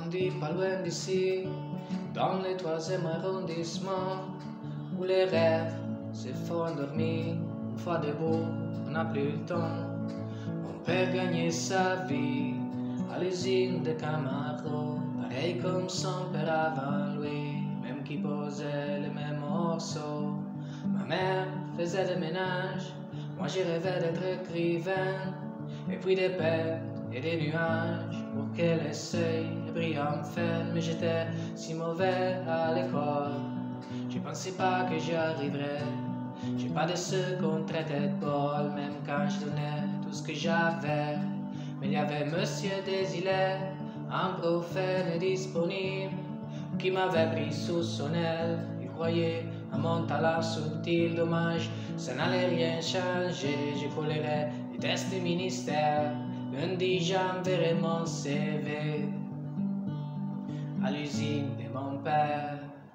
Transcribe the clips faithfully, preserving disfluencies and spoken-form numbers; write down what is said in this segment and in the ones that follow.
grandi pas loin d'ici, dans le troisième arrondissement, où les rêves se font endormir. Une fois debout, on n'a plus le temps. Mon père gagnait sa vie à l'usine de Camaro, pareil comme son père avant lui, même qui posait les mêmes morceaux. Ma mère faisait le ménage, moi j'ai rêvé d'être écrivain, et puis des perles et des nuages pour que les seuils brillent enfin. Mais j'étais si mauvais à l'école, je pensais pas que j'y arriverais. J'ai pas de ceux qu'on traitait de bol, même quand je donnais tout ce que j'avais. Mais il y avait Monsieur Desilets, un prophète disponible, qui m'avait pris sous son aile. Il croyait à mon talent subtil, dommage, ça n'allait rien changer. Je collerais les tests du ministère, lundi j'enverrai mon C V à l'usine de mon père.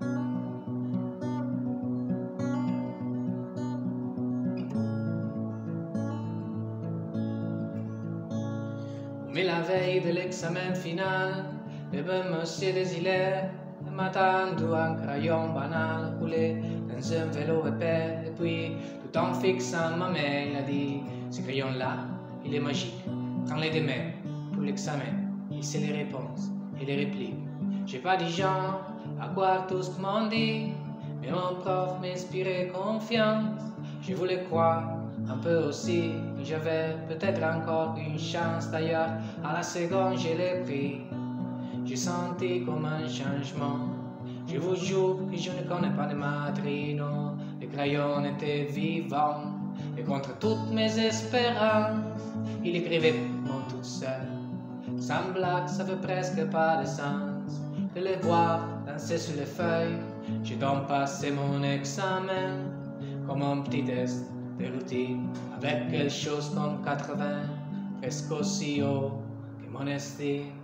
Mais la veille de l'examen final, le bon Monsieur Desilets m'a tendu un crayon banal roulé dans un vélo épais, et puis tout en fixant ma main, il a dit: ce crayon-là, il est magique, prends-les des mains pour l'examen, il sait les réponses et les répliques. J'ai pas dit genre à croire tout ce qu'on m'en dit, mais mon prof m'inspirait confiance. Je voulais croire un peu aussi, j'avais peut-être encore une chance. D'ailleurs, à la seconde, je l'ai pris. J'ai senti comme un changement. Je vous jure que je ne connais pas de matrice, non. Le crayon était vivant, et contre toutes mes espérances, il écrivait mon tout seul. Sans blague, ça fait presque pas de sens de les voir danser sur les feuilles. J'ai donc passé mon examen comme un petit test de routine, avec quelque chose comme quatre-vingts, presque aussi haut que mon estime.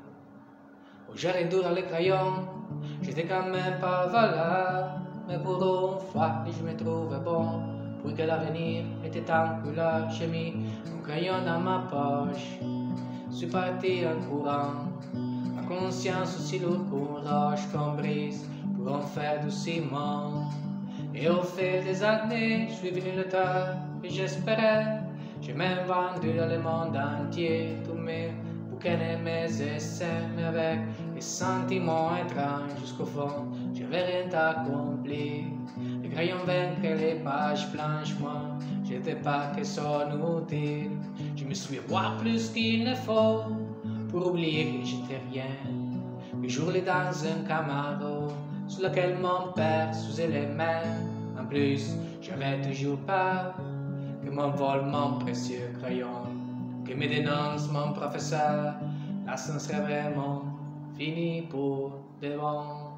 Où j'allais dur à le crayon, j'étais quand même pas valable, mais pour une fois je me trouvais bon, pour que l'avenir était en couleur. J'ai mis mon crayon dans ma poche, suis parti en courant, ma conscience aussi lourde qu'une roche qu'on brise pour en faire du ciment. Et au fil des années, je suis venu le temps que j'espérais. J'ai même vendu dans le monde entier tous mes bouquins et mes essais, mais avec des sentiments étranges jusqu'au fond, j'avais rien accompli. Les crayons vaincraient les pages blanches, moi, j'étais pas que son outil. Je me suis voir plus qu'il ne faut pour oublier que j'étais rien. Le jour est dans un Camaro sous lequel mon père sousait les mains. En plus, j'avais toujours peur que m'envole mon précieux crayon, que me dénonce mon professeur. Là, ce serait vraiment fini pour de bon.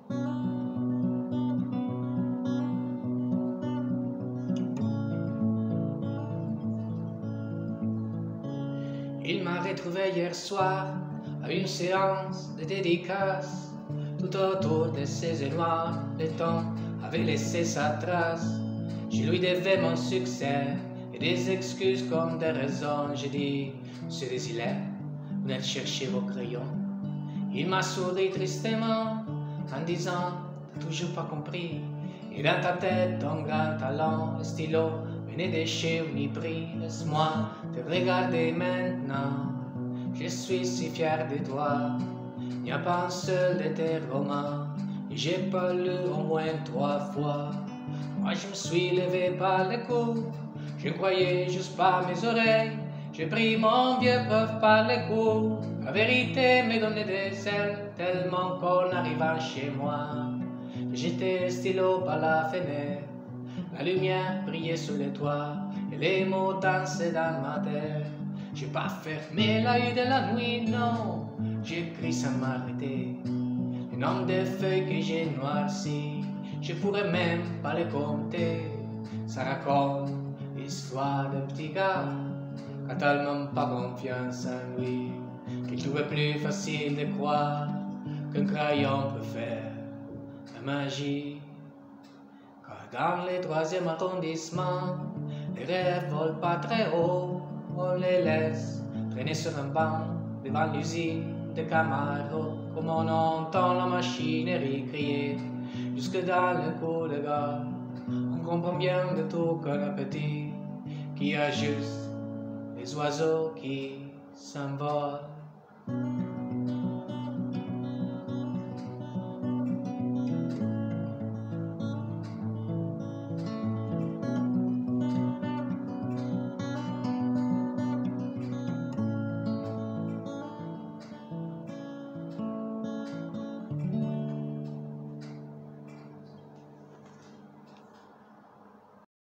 Il m'a retrouvé hier soir à une séance de dédicace. Tout autour de ses éloirs, le temps avait laissé sa trace. Je lui devais mon succès et des excuses comme des raisons. J'ai dit: Monsieur Desilets, vous venez chercher vos crayons. Il m'a souri tristement en disant: t'as toujours pas compris. Et dans ta tête, ton grand talent, le stylo venait de chez Unipris. Laisse-moi te regarder maintenant, je suis si fier de toi. Il n'y a pas un seul de tes romans et j'ai pas lu au moins trois fois. Moi je me suis levé par le cou, je croyais juste pas mes oreilles. J'ai pris mon vieux prof par le cou, la vérité me donnait des ailes, tellement qu'en arrivant chez moi, j'étais le stylo par la fenêtre. La lumière brillait sur les toits et les mots dansaient dans ma tête. J'ai pas fermé l'œil de la nuit, non, j'écris sans m'arrêter. Le nombre de feuilles que j'ai noircies, je pourrais même pas les compter. Ça raconte l'histoire d'un petit gars qui a tellement pas confiance en lui qu'il trouvait plus facile de croire qu'un crayon peut faire la magie. Car dans le troisième arrondissement, les rêves volent pas très haut, on les laisse traîner sur un banc devant l'usine des camarades, comme on entend la machinerie crier, jusque dans le coup de gare. On comprend bien de tout que le petit, qui a juste les oiseaux qui s'envolent.